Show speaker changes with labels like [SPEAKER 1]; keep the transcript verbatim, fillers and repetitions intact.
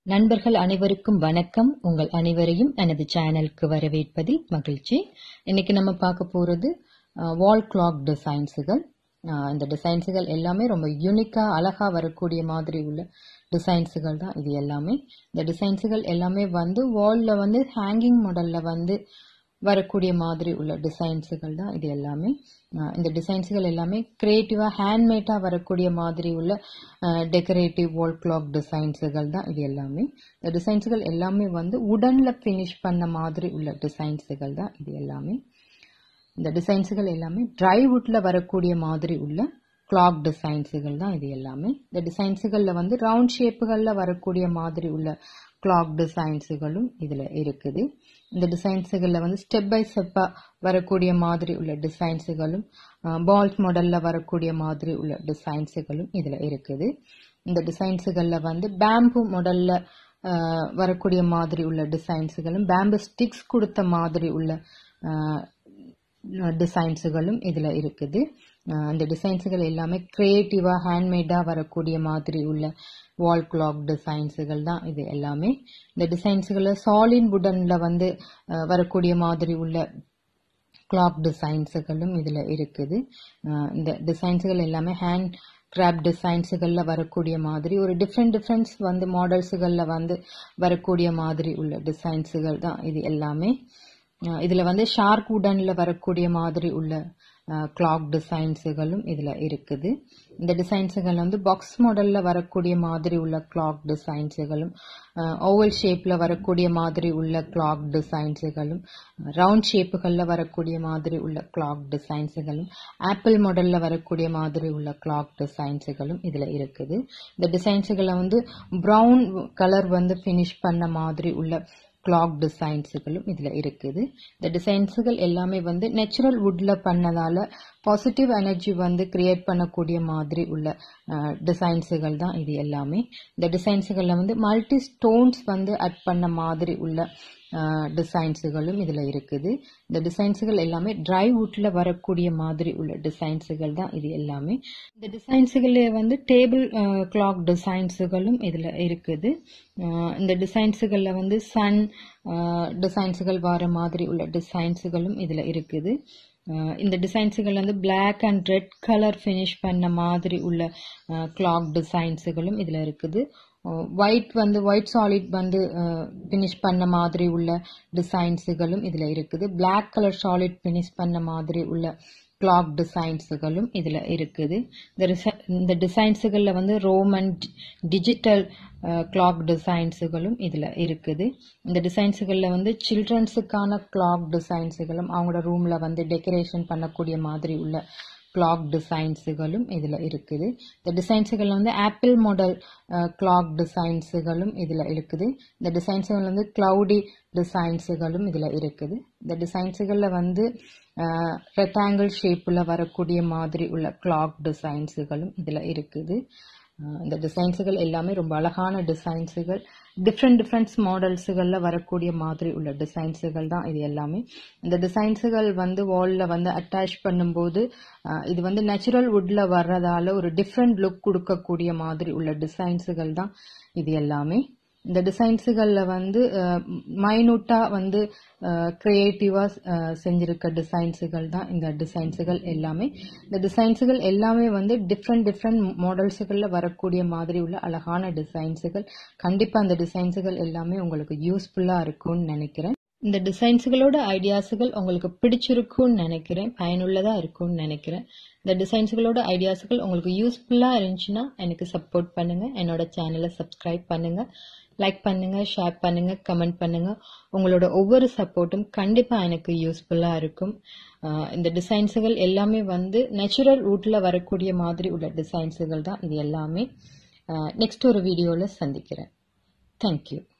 [SPEAKER 1] நண்பர்கள் அனைவருக்கும் வணக்கம். உங்கள் அனைவரையும் எனது சேனலுக்கு வரவேற்பதில் மகிழ்ச்சி. இன்னைக்கு நம்ம பார்க்க போறது வால் கிளாக் டிசைன்ஸுகள். இந்த டிசைன்ஸுகள் எல்லாமே ரொம்ப யூனிக்கா அழகா வரக்கூடிய மாதிரி உள்ள டிசைன்ஸுகள் தான் இது எல்லாமே. இந்த டிசைன்ஸுகள் எல்லாமே வந்து வால்ல வந்து ஹேங்கிங் மாடல்ல வந்து வரக்கூடிய மாதிரி உள்ள டிசைன்ஸுகள் தான் இது எல்லாமே. இந்த டிசைன்ஸுகள் எல்லாமே கிரியேட்டிவா ஹேண்ட்மேடா வரக்கூடிய மாதிரி உள்ள டெக்கரேட்டிவ் வால் கிளாக் டிசைன்ஸுகள் தான் இது எல்லாமே. இந்த டிசைன்ஸுகள் எல்லாமே வந்து உடன்ல பினிஷ் பண்ண மாதிரி உள்ள டிசைன்ஸுகள் தான் இது எல்லாமே. இந்த டிசைன்ஸுகள் எல்லாமே ட்ரை வுட்ல வரக்கூடிய மாதிரி உள்ள கிளாக் டிசைன்ஸுகள் தான் இது எல்லாமே. இந்த டிசைன்ஸுகள்ல வந்து ரவுண்ட் ஷேப்புகள்ல வரக்கூடிய மாதிரி உள்ள கிளாக் டிசைன்ஸுகளும் இதுல இருக்குது. இந்த டிசைன்ஸுகள்ல வந்து ஸ்டெப் பை ஸ்டெப்பா வரக்கூடிய மாதிரி உள்ள டிசைன்ஸுகளும் பால்ஸ் மாடல்ல வரக்கூடிய மாதிரி உள்ள டிசைன்ஸுகளும் இதுல இருக்குது. இந்த டிசைன்ஸுகள்ல வந்து பேம்பு மாடல்ல வரக்கூடிய மாதிரி உள்ள டிசைன்ஸுகளும் பேம்பு ஸ்டிக்ஸ் கொடுத்த மாதிரி உள்ள டிசைன்ஸுகளும் இதுல இருக்குது. இந்த டிசைன்ஸுகள் எல்லாமே கிரியேட்டிவா ஹேண்ட்மேடா வரக்கூடிய மாதிரி உள்ள வால் கிளாக் டிசைன்ஸுகள் தான் இது எல்லாமே. இந்த டிசைன்ஸுகள் சாலிட் வுடன்ல வந்து வரக்கூடிய மாதிரி உள்ள கிளாக் டிசைன்ஸுகளும் இதுல இருக்குது. இந்த டிசைன்ஸுகள் எல்லாமே ஹேண்ட் கிராஃப்ட் டிசைன்ஸுகள்ல வரக்கூடிய மாதிரி ஒரு டிஃப்ரெண்ட் டிஃப்ரெண்ட்ஸ் வந்து மாடல்ஸுகள்ல வந்து வரக்கூடிய மாதிரி உள்ள டிசைன்ஸுகள் தான் இது எல்லாமே. இதுல வந்து ஷார்க் வுடன்ல வரக்கூடிய மாதிரி உள்ள கிளாக் டிசைன்ஸுகளும் இதுல இருக்குது. இந்த டிசைன்ஸுகள் வந்து பாக்ஸ் மாடல்ல வரக்கூடிய மாதிரி உள்ள கிளாக் டிசைன்ஸுகளும் ஓவல் ஷேப்ல வரக்கூடிய மாதிரி உள்ள கிளாக் டிசைன்ஸுகளும் ரவுண்ட் ஷேப்புகள்ல வரக்கூடிய மாதிரி உள்ள கிளாக் டிசைன்ஸுகளும் ஆப்பிள் மாடல்ல வரக்கூடிய மாதிரி உள்ள கிளாக் டிசைன்ஸுகளும் இதுல இருக்குது. இந்த டிசைன்ஸுகளை வந்து பிரவுன் கலர் வந்து பினிஷ் பண்ண மாதிரி உள்ள கிளாக் டிசைன்ஸுகளும் இதுல இருக்குது. இந்த டிசைன்ஸுகள் எல்லாமே வந்து நேச்சுரல் வுட்ல பண்ணதால பாசிட்டிவ் எனர்ஜி வந்து கிரியேட் பண்ணக்கூடிய மாதிரி உள்ள டிசைன்ஸுகள் தான் இது எல்லாமே. இந்த டிசைன்ஸுகள்ல வந்து மல்டி ஸ்டோன்ஸ் வந்து அட் பண்ண மாதிரி உள்ள டிசைன்ஸுகளும் இதுல இருக்குது. இந்த டிசைன்ஸுகள் எல்லாமே ட்ரை வுட்ல வரக்கூடிய மாதிரி உள்ள டிசைன்ஸுகள் தான் இது எல்லாமே. இந்த டிசைன்ஸுகளே வந்து டேபிள் கிளாக் டிசைன்ஸுகளும் இதுல இருக்குது. இந்த டிசைன்ஸுகள்ல வந்து சன் டிசைன்ஸுகள் வர மாதிரி உள்ள டிசைன்ஸுகளும் இதுல இருக்குது. இந்த டிசைன்ஸுகள் வந்து black and red colour finish பண்ண மாதிரி உள்ள கிளாக் டிசைன்ஸுகளும் இதுல இருக்குது. ஒயிட் வந்து ஒயிட் சாலிட் வந்து பினிஷ் பண்ண மாதிரி உள்ள டிசைன்ஸுகளும் இதுல இருக்குது. பிளாக் கலர் சாலிட் பினிஷ் பண்ண மாதிரி உள்ள கிளாக் டிசைன்ஸுகளும் இதுல இருக்குது. இந்த டிசைன்ஸுகள்ல வந்து ரோமன் டிஜிட்டல் கிளாக் டிசைன்ஸுகளும் இதுல இருக்குது. இந்த டிசைன்ஸுகள்ல வந்து சில்ட்ரன்ஸுக்கான கிளாக் டிசைன்ஸுகளும் அவங்களோட ரூம்ல வந்து டெக்கரேஷன் பண்ணக்கூடிய மாதிரி உள்ள கிளாக் டிசைன்ஸுகளும் இதுல இருக்குது. இந்த டிசைன்ஸுகள் வந்து ஆப்பிள் மாடல் கிளாக் டிசைன்ஸுகளும் இதுல இருக்குது. இந்த டிசைன்ஸுகள் வந்து கிளவுடி டிசைன்ஸுகளும் இதுல இருக்குது. இந்த டிசைன்ஸுகள்ல வந்து ரெக்டாங்கிள் ஷேப்ல வரக்கூடிய மாதிரி உள்ள கிளாக் டிசைன்ஸுகளும் இதுல இருக்குது. இந்த டிசைன்ஸுகள் எல்லாமே ரொம்ப அழகான டிசைன்ஸுகள், டிஃப்ரெண்ட் டிஃப்ரெண்ட் மாடல்ஸுகள்ல வரக்கூடிய மாதிரி உள்ள டிசைன்ஸுகள் தான் இது எல்லாமே. இந்த டிசைன்ஸுகள் வந்து வால்ல வந்து அட்டாச் பண்ணும்போது இது வந்து நேச்சுரல் வுட்ல வர்றதால ஒரு டிஃப்ரெண்ட் லுக் கொடுக்கக்கூடிய மாதிரி உள்ள டிசைன்ஸுகள் தான் இது எல்லாமே. இந்த டிசைன்ஸுகள்ல வந்து மைனூட்டா வந்து கிரியேட்டிவா செஞ்சிருக்க டிசைன்ஸுகள் தான் இந்த டிசைன்ஸுகள் எல்லாமே. இந்த டிசைன்ஸுகள் எல்லாமே வந்து டிஃப்ரெண்ட் டிஃப்ரெண்ட் மாடல்ஸுகள்ல வரக்கூடிய மாதிரி உள்ள அழகான டிசைன்ஸுகள். கண்டிப்பா இந்த டிசைன்ஸுகள் எல்லாமே உங்களுக்கு யூஸ்ஃபுல்லா இருக்கும்னு நினைக்கிறேன். இந்த டிசைன்ஸுகளோட ஐடியாஸுகள் உங்களுக்கு பிடிச்சிருக்கும்னு நினைக்கிறேன், பயனுள்ளதா இருக்கும்னு நினைக்கிறேன். இந்த டிசைன்ஸுகளோட ஐடியாஸுகள் உங்களுக்கு யூஸ்ஃபுல்லா இருந்துச்சுன்னா எனக்கு சப்போர்ட் பண்ணுங்க, என்னோட சேனலை சப்ஸ்கிரைப் பண்ணுங்க, லைக் பண்ணுங்க, ஷேர் பண்ணுங்க, கமெண்ட் பண்ணுங்க. உங்களோட ஒவ்வொரு சப்போர்ட்டும் கண்டிப்பா எனக்கு யூஸ்ஃபுல்லா இருக்கும். இந்த டிசைன்ஸுகள் எல்லாமே வந்து நேச்சுரல் வுட்ல வரக்கூடிய மாதிரி உள்ள டிசைன்ஸுகள் தான் இது எல்லாமே. நெக்ஸ்ட் ஒரு வீடியோல சந்திக்கிறேன். தேங்க்யூ.